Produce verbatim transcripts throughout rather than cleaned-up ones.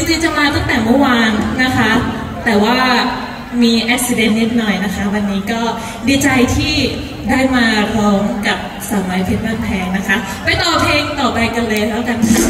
ริงๆจะมาตั้งแต่เมื่อวานนะคะแต่ว่ามีอุบิเหตุนิดหน่อยนะคะวันนี้ก็ดีใจที่ได้มาร้องกับสาวน้อยเพชรบ้านแพงนะคะไปต่อเพลงต่อไปกันเลยแล้วกันค่ะ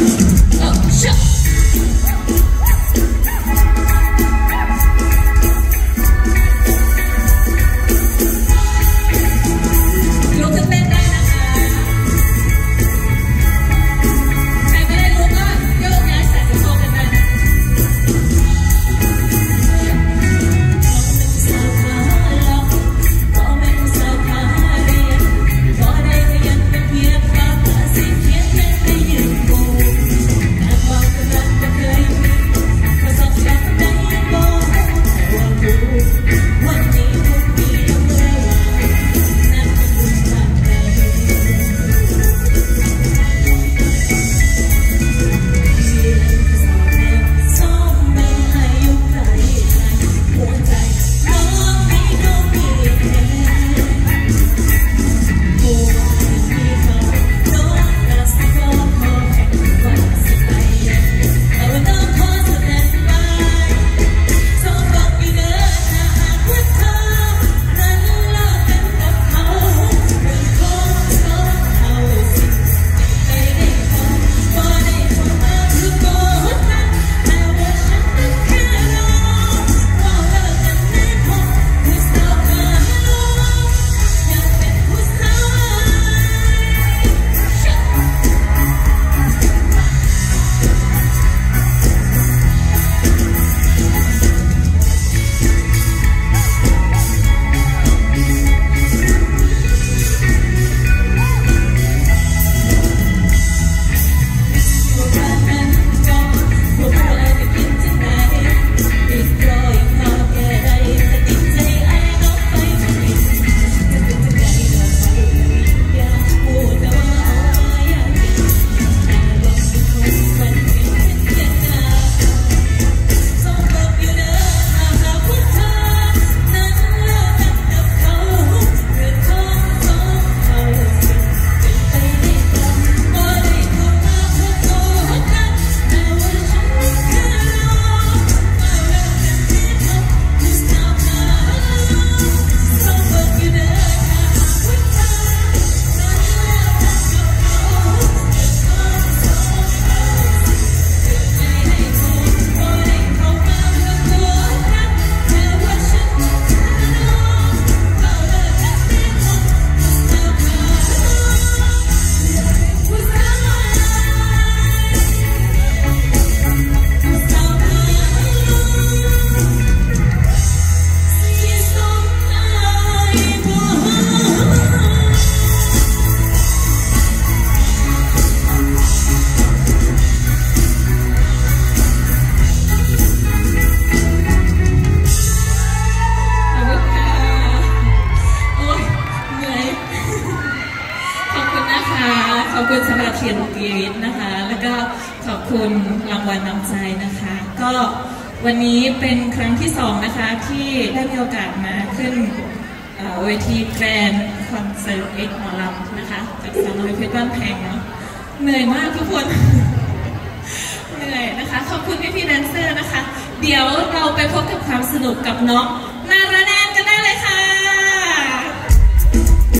ขอบคุณสำหรับเทียนกีริตนะคะแล้วก็ขอบคุณรางวัลน้ำใจนะคะก็วันนี้เป็นครั้งที่สองนะคะที่ได้มีโอกาสมาขึ้นเวทีแกรนด์คอนเสิร์ตเอ็กซ์หมอลำนะคะจากสาวน้อยเพชรบ้านแพงเนาะเหนื่อยมากทุกคนเหนื่อยนะคะขอบคุณพี่พี่แดนเซอร์นะคะเดี๋ยวเราไปพบกับความสนุกกับน้อง